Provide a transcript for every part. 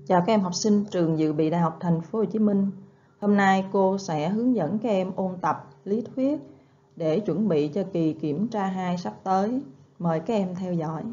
Chào các em học sinh trường Dự bị Đại học Thành phố Hồ Chí Minh. Hôm nay cô sẽ hướng dẫn các em ôn tập lý thuyết để chuẩn bị cho kỳ kiểm tra 2 sắp tới. Mời các em theo dõi.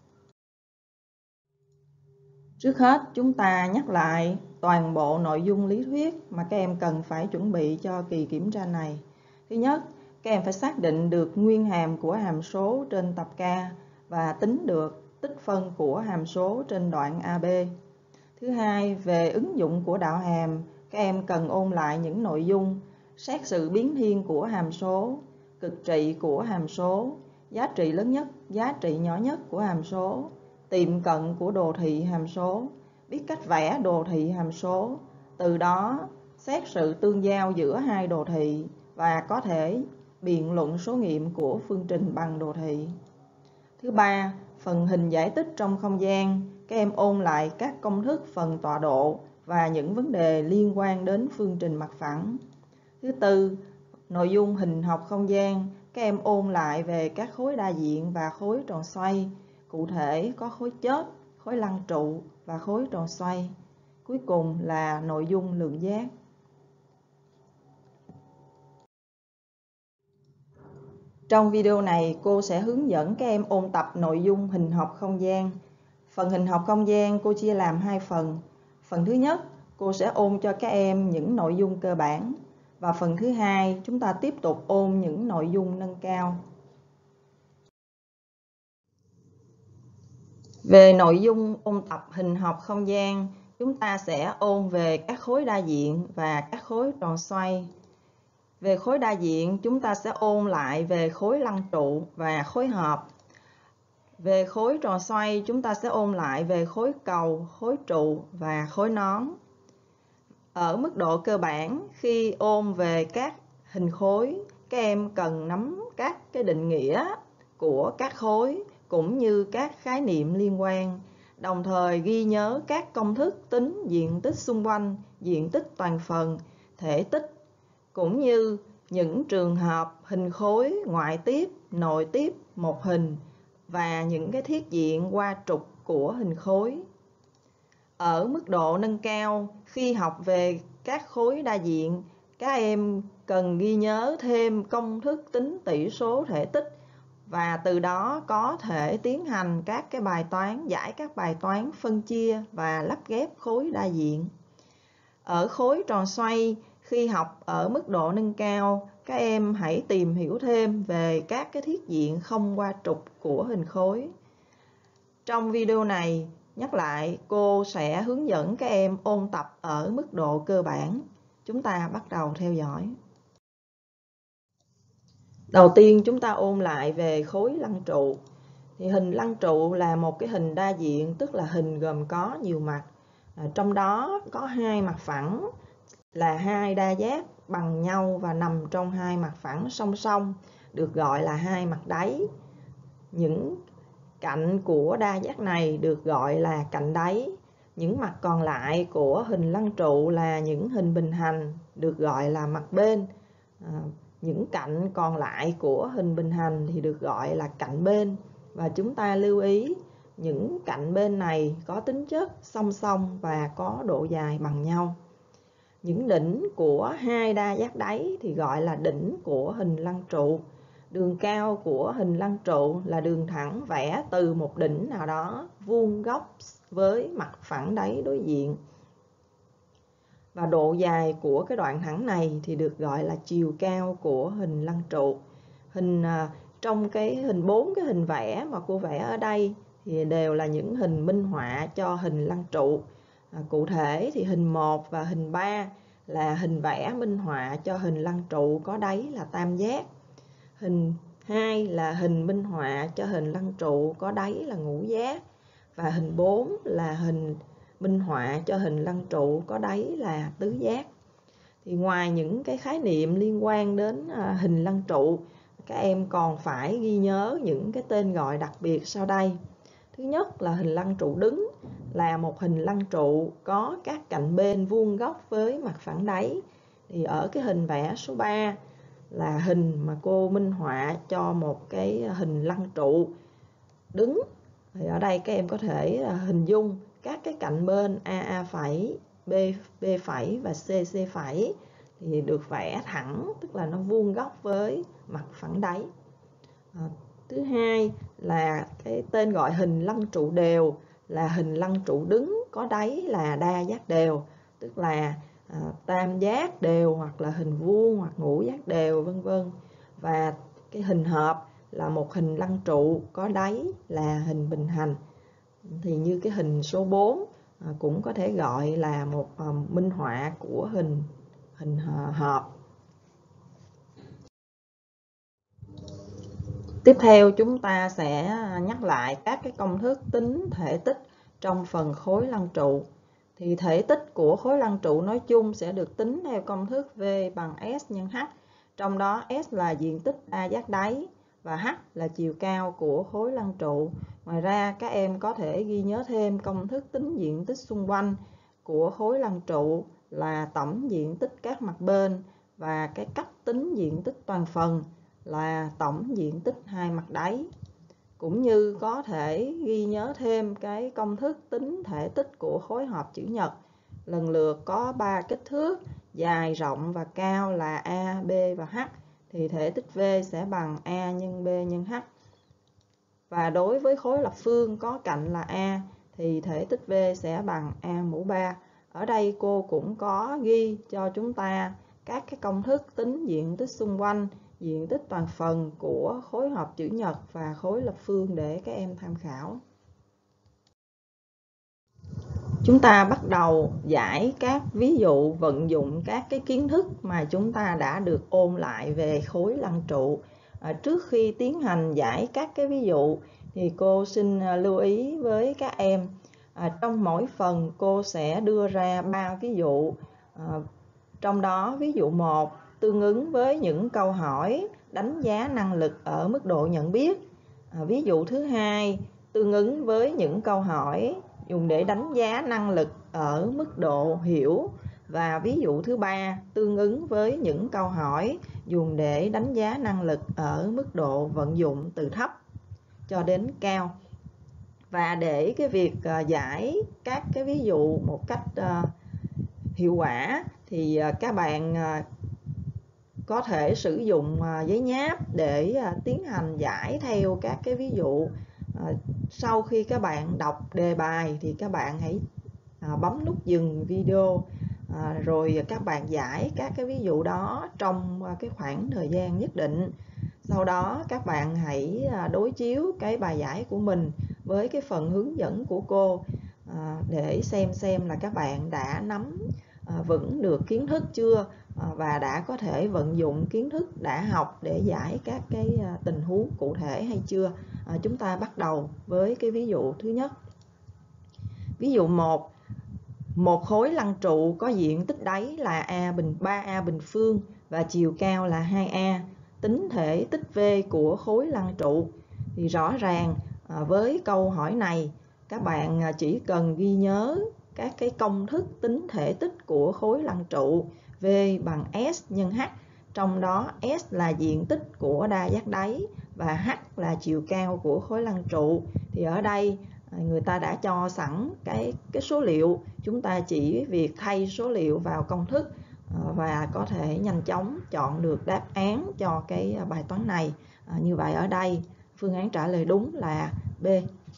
Trước hết, chúng ta nhắc lại toàn bộ nội dung lý thuyết mà các em cần phải chuẩn bị cho kỳ kiểm tra này. Thứ nhất, các em phải xác định được nguyên hàm của hàm số trên tập K và tính được tích phân của hàm số trên đoạn AB. Thứ hai, về ứng dụng của đạo hàm, các em cần ôn lại những nội dung xét sự biến thiên của hàm số, cực trị của hàm số, giá trị lớn nhất, giá trị nhỏ nhất của hàm số, tiệm cận của đồ thị hàm số, biết cách vẽ đồ thị hàm số, từ đó xét sự tương giao giữa hai đồ thị và có thể biện luận số nghiệm của phương trình bằng đồ thị. Thứ ba, phần hình giải tích trong không gian, các em ôn lại các công thức phần tọa độ và những vấn đề liên quan đến phương trình mặt phẳng. Thứ tư, nội dung hình học không gian, các em ôn lại về các khối đa diện và khối tròn xoay, cụ thể có khối chớp, khối lăng trụ và khối tròn xoay. Cuối cùng là nội dung lượng giác. Trong video này, cô sẽ hướng dẫn các em ôn tập nội dung hình học không gian. Phần hình học không gian cô chia làm 2 phần. Phần thứ nhất, cô sẽ ôn cho các em những nội dung cơ bản. Và phần thứ hai, chúng ta tiếp tục ôn những nội dung nâng cao. Về nội dung ôn tập hình học không gian, chúng ta sẽ ôn về các khối đa diện và các khối tròn xoay. Về khối đa diện, chúng ta sẽ ôn lại về khối lăng trụ và khối hợp. Về khối tròn xoay, chúng ta sẽ ôn lại về khối cầu, khối trụ và khối nón. Ở mức độ cơ bản, khi ôn về các hình khối, các em cần nắm các cái định nghĩa của các khối cũng như các khái niệm liên quan, đồng thời ghi nhớ các công thức tính diện tích xung quanh, diện tích toàn phần, thể tích, cũng như những trường hợp hình khối ngoại tiếp, nội tiếp một hình và những cái thiết diện qua trục của hình khối. Ở mức độ nâng cao, khi học về các khối đa diện, các em cần ghi nhớ thêm công thức tính tỷ số thể tích và từ đó có thể tiến hành các cái bài toán, giải các bài toán phân chia và lắp ghép khối đa diện. Ở khối tròn xoay, khi học ở mức độ nâng cao, các em hãy tìm hiểu thêm về các cái thiết diện không qua trục của hình khối. Trong video này, nhắc lại, cô sẽ hướng dẫn các em ôn tập ở mức độ cơ bản. Chúng ta bắt đầu theo dõi. Đầu tiên chúng ta ôn lại về khối lăng trụ. Thì hình lăng trụ là một cái hình đa diện, tức là hình gồm có nhiều mặt. Trong đó có 2 mặt phẳng là 2 đa giác bằng nhau và nằm trong 2 mặt phẳng song song, được gọi là 2 mặt đáy. Những cạnh của đa giác này được gọi là cạnh đáy. Những mặt còn lại của hình lăng trụ là những hình bình hành, được gọi là mặt bên. Những cạnh còn lại của hình bình hành thì được gọi là cạnh bên. Và chúng ta lưu ý những cạnh bên này có tính chất song song và có độ dài bằng nhau. Những đỉnh của 2 đa giác đáy thì gọi là đỉnh của hình lăng trụ. Đường cao của hình lăng trụ là đường thẳng vẽ từ một đỉnh nào đó vuông góc với mặt phẳng đáy đối diện. Và độ dài của cái đoạn thẳng này thì được gọi là chiều cao của hình lăng trụ. Trong cái hình 4 cái hình vẽ mà cô vẽ ở đây thì đều là những hình minh họa cho hình lăng trụ. Cụ thể thì hình 1 và hình 3 là hình vẽ minh họa cho hình lăng trụ có đáy là tam giác. Hình 2 là hình minh họa cho hình lăng trụ có đáy là ngũ giác. Và hình 4 là hình minh họa cho hình lăng trụ có đáy là tứ giác. Thì ngoài những cái khái niệm liên quan đến hình lăng trụ, các em còn phải ghi nhớ những cái tên gọi đặc biệt sau đây. Thứ nhất là hình lăng trụ đứng, là một hình lăng trụ có các cạnh bên vuông góc với mặt phẳng đáy. Thì ở cái hình vẽ số 3 là hình mà cô minh họa cho một cái hình lăng trụ đứng. Thì ở đây các em có thể hình dung các cái cạnh bên AA phẩy, B phẩy và CC phẩy thì được vẽ thẳng, tức là nó vuông góc với mặt phẳng đáy. Thứ hai là cái tên gọi hình lăng trụ đều là hình lăng trụ đứng có đáy là đa giác đều, tức là tam giác đều hoặc là hình vuông hoặc ngũ giác đều vân vân. Và cái hình hợp là một hình lăng trụ có đáy là hình bình hành. Thì như cái hình số 4 cũng có thể gọi là một minh họa của hình hợp. Tiếp theo chúng ta sẽ nhắc lại các cái công thức tính thể tích trong phần khối lăng trụ. Thì thể tích của khối lăng trụ nói chung sẽ được tính theo công thức V bằng S nhân H. Trong đó S là diện tích đa giác đáy và H là chiều cao của khối lăng trụ. Ngoài ra các em có thể ghi nhớ thêm công thức tính diện tích xung quanh của khối lăng trụ là tổng diện tích các mặt bên và cái cách tính diện tích toàn phần là tổng diện tích hai mặt đáy. Cũng như có thể ghi nhớ thêm cái công thức tính thể tích của khối hợp chữ nhật. Lần lượt có 3 kích thước dài, rộng và cao là A, B và H. Thì thể tích V sẽ bằng A nhân B nhân H. Và đối với khối lập phương có cạnh là A thì thể tích V sẽ bằng A mũ 3. Ở đây cô cũng có ghi cho chúng ta các cái công thức tính diện tích xung quanh, diện tích toàn phần của khối hợp chữ nhật và khối lập phương để các em tham khảo. Chúng ta bắt đầu giải các ví dụ vận dụng các cái kiến thức mà chúng ta đã được ôn lại về khối lăng trụ. Trước khi tiến hành giải các cái ví dụ thì cô xin lưu ý với các em. Trong mỗi phần cô sẽ đưa ra 3 ví dụ. Trong đó ví dụ 1 tương ứng với những câu hỏi đánh giá năng lực ở mức độ nhận biết. Ví dụ thứ 2 tương ứng với những câu hỏi dùng để đánh giá năng lực ở mức độ hiểu. Và ví dụ thứ 3 tương ứng với những câu hỏi dùng để đánh giá năng lực ở mức độ vận dụng từ thấp cho đến cao. Và để cái việc giải các cái ví dụ một cách hiệu quả thì các bạn có thể sử dụng giấy nháp để tiến hành giải theo các cái ví dụ. Sau khi các bạn đọc đề bài thì các bạn hãy bấm nút dừng video, rồi các bạn giải các cái ví dụ đó trong cái khoảng thời gian nhất định. Sau đó các bạn hãy đối chiếu cái bài giải của mình với cái phần hướng dẫn của cô để xem là các bạn đã nắm vững được kiến thức chưa và đã có thể vận dụng kiến thức đã học để giải các cái tình huống cụ thể hay chưa. Chúng ta bắt đầu với cái ví dụ thứ nhất. Ví dụ 1. Một khối lăng trụ có diện tích đáy là 3A bình phương và chiều cao là 2A. Tính thể tích V của khối lăng trụ. Thì rõ ràng với câu hỏi này các bạn chỉ cần ghi nhớ các cái công thức tính thể tích của khối lăng trụ. V bằng S nhân H. Trong đó S là diện tích của đa giác đáy và H là chiều cao của khối lăng trụ. Thì ở đây người ta đã cho sẵn cái số liệu. Chúng ta chỉ việc thay số liệu vào công thức và có thể nhanh chóng chọn được đáp án cho cái bài toán này. Như vậy ở đây phương án trả lời đúng là B.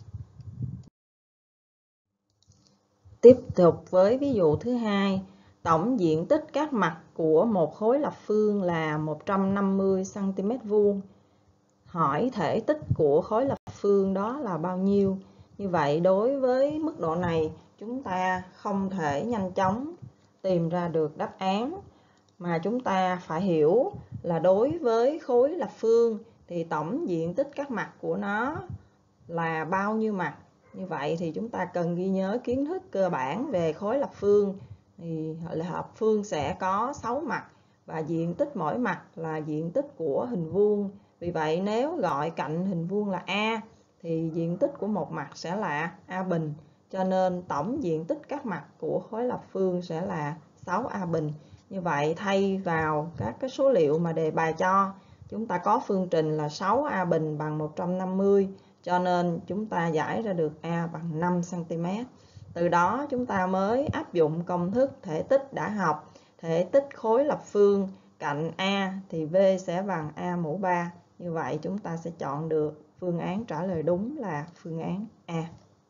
Tiếp tục với ví dụ thứ 2. Tổng diện tích các mặt của một khối lập phương là 150 cm². Hỏi thể tích của khối lập phương đó là bao nhiêu? Như vậy đối với mức độ này chúng ta không thể nhanh chóng tìm ra được đáp án, mà chúng ta phải hiểu là đối với khối lập phương thì tổng diện tích các mặt của nó là bao nhiêu mặt. Như vậy thì chúng ta cần ghi nhớ kiến thức cơ bản về khối lập phương. Thì lập phương sẽ có 6 mặt và diện tích mỗi mặt là diện tích của hình vuông. Vì vậy nếu gọi cạnh hình vuông là A thì diện tích của một mặt sẽ là A bình. Cho nên tổng diện tích các mặt của khối lập phương sẽ là 6A bình. Như vậy thay vào các cái số liệu mà đề bài cho, chúng ta có phương trình là 6A bình bằng 150. Cho nên chúng ta giải ra được A bằng 5 cm. Từ đó chúng ta mới áp dụng công thức thể tích đã học. Thể tích khối lập phương cạnh A thì V sẽ bằng A mũ 3. Như vậy chúng ta sẽ chọn được phương án trả lời đúng là phương án A.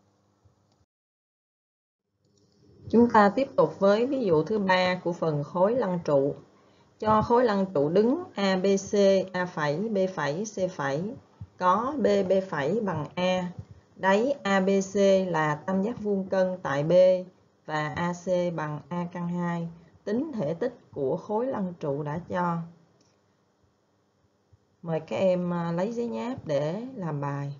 Chúng ta tiếp tục với ví dụ thứ 3 của phần khối lăng trụ. Cho khối lăng trụ đứng ABC, A phẩy, B phẩy, C phẩy có B phẩy bằng A. Đáy ABC là tam giác vuông cân tại B và AC bằng A căn 2. Tính thể tích của khối lăng trụ đã cho. Mời các em lấy giấy nháp để làm bài.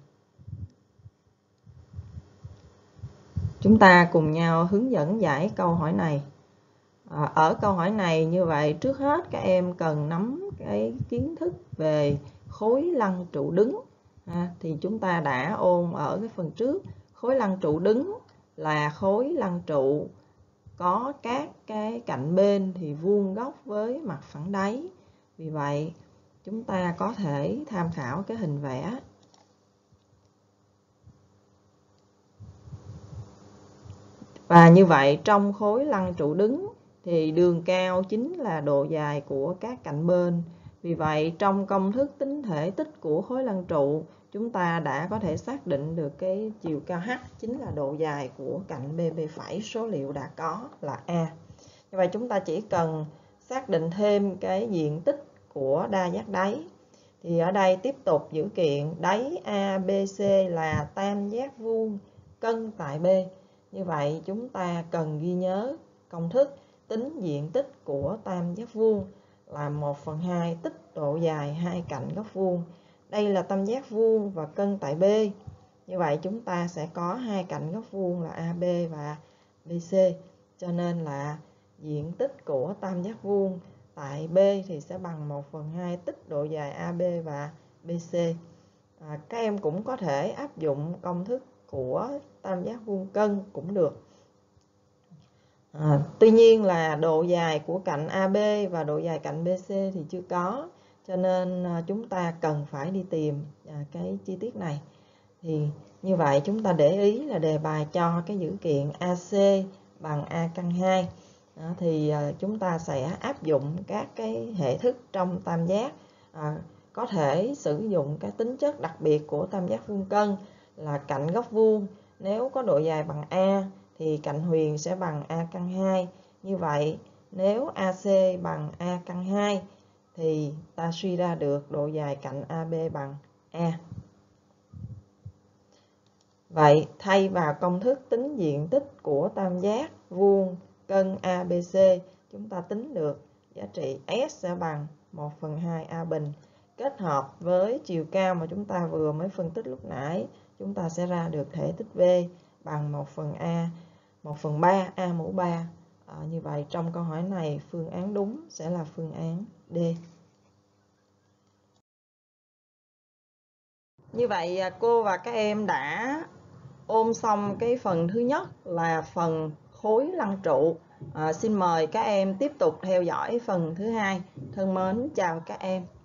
Chúng ta cùng nhau hướng dẫn giải câu hỏi này. Ở câu hỏi này như vậy, trước hết các em cần nắm cái kiến thức về khối lăng trụ đứng. Thì chúng ta đã ôn ở cái phần trước. Khối lăng trụ đứng là khối lăng trụ có các cái cạnh bên thì vuông góc với mặt phẳng đáy. Vì vậy chúng ta có thể tham khảo cái hình vẽ. Và như vậy trong khối lăng trụ đứng thì đường cao chính là độ dài của các cạnh bên. Vì vậy trong công thức tính thể tích của khối lăng trụ, chúng ta đã có thể xác định được cái chiều cao H chính là độ dài của cạnh BB phẩy, số liệu đã có là A. Như vậy chúng ta chỉ cần xác định thêm cái diện tích của đa giác đáy. Thì ở đây tiếp tục dữ kiện đáy ABC là tam giác vuông cân tại B. Như vậy chúng ta cần ghi nhớ công thức tính diện tích của tam giác vuông là 1/2 tích độ dài hai cạnh góc vuông. Đây là tam giác vuông và cân tại B. Như vậy chúng ta sẽ có hai cạnh góc vuông là AB và BC. Cho nên là diện tích của tam giác vuông tại B thì sẽ bằng 1/2 tích độ dài AB và BC. Các em cũng có thể áp dụng công thức của tam giác vuông cân cũng được. Tuy nhiên là độ dài của cạnh AB và độ dài cạnh BC thì chưa có, cho nên chúng ta cần phải đi tìm cái chi tiết này. Thì như vậy chúng ta để ý là đề bài cho cái dữ kiện AC bằng A căn 2. Thì chúng ta sẽ áp dụng các cái hệ thức trong tam giác. Có thể sử dụng cái tính chất đặc biệt của tam giác vuông cân là cạnh góc vuông. Nếu có độ dài bằng A thì cạnh huyền sẽ bằng A căn 2. Như vậy nếu AC bằng A căn 2 thì ta suy ra được độ dài cạnh AB bằng A. Vậy thay vào công thức tính diện tích của tam giác vuông cân ABC, chúng ta tính được giá trị S sẽ bằng 1/2 A bình. Kết hợp với chiều cao mà chúng ta vừa mới phân tích lúc nãy, chúng ta sẽ ra được thể tích V bằng 1/3 A mũ 3. Như vậy trong câu hỏi này phương án đúng sẽ là phương án D. Như vậy cô và các em đã ôn xong cái phần thứ nhất là phần khối lăng trụ. Xin mời các em tiếp tục theo dõi phần thứ hai. Thân mến chào các em.